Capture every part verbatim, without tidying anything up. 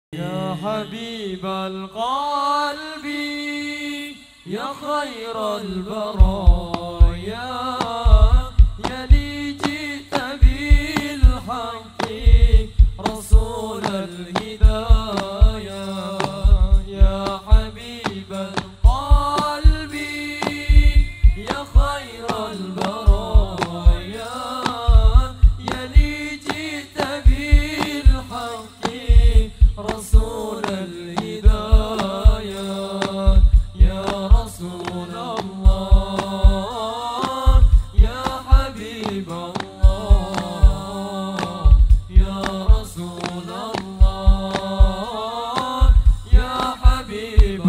يا حبيب القلب يا خير البرايا يا لي جئت بالحق رسول الهدايا يا حبيب القلب يا خير البرايا يا لي جئت بالحق رسول الهدايا يا رسول الله يا حبيب الله يا رسول الله يا حبيب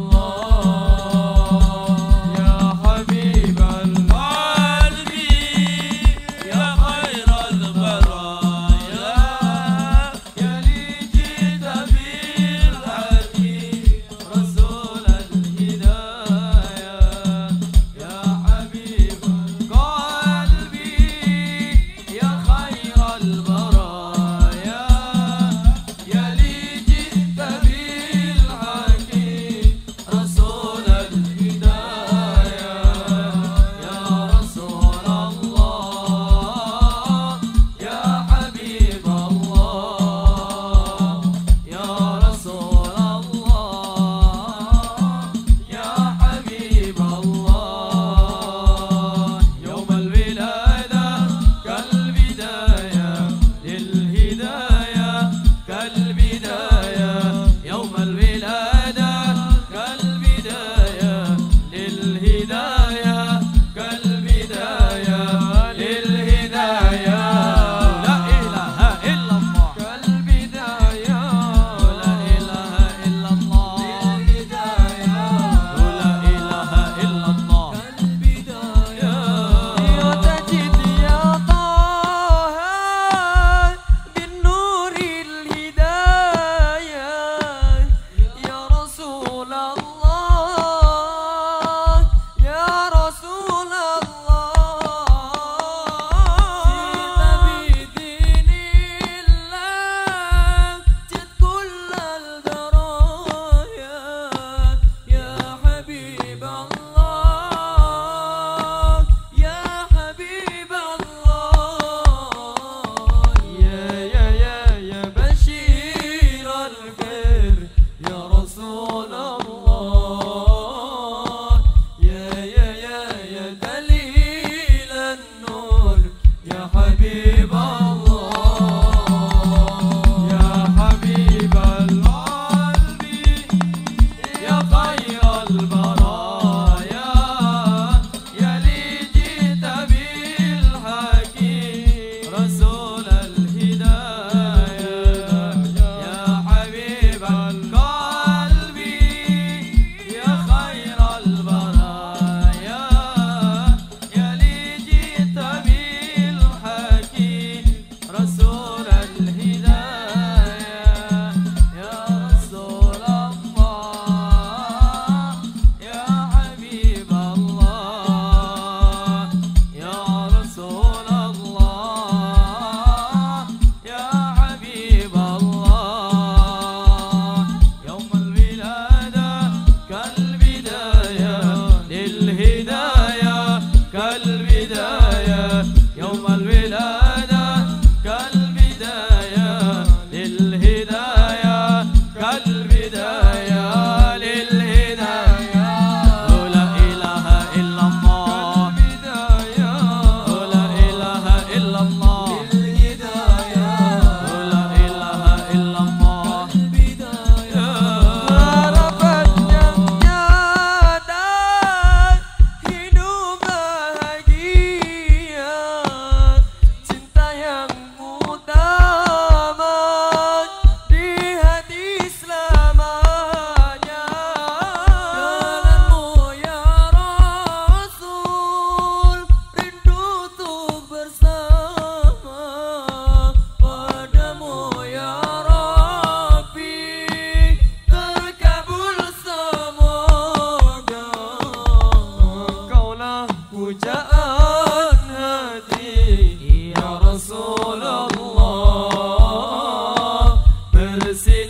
الله يا حبيب القلب يا خير البرايا يا لي جئت بالحق رسول الهدايا يا حبيب قلبي يا خير البرايا يا لي جئت بالحق رسول الهدايا يا رسول الله يا حبيب الله يا رسول الله يا حبيب الله يوم الولادة كالبداية للهداية كالبداية يوم الولادة كالبداية للهداية كالبداية للهداية لا إله إلا الله كالبداية لا إله إلا الله للهداية لا إله إلا الله كالبداية وتجد يا طه بالنور الهداية يا رسول الله يا رسول الله جئت بدين الله جئت كل البرايا يا حبيب الله يا حبيب الله يا يا يا يا بشير الخير يا رسول الله يا يا يا يا دليل النور يا حبيب الله يا حبيب القلب يا خير البرايا يا لي جئت بالحق رسول الهدايا يا حبيب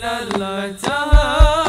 المنتهى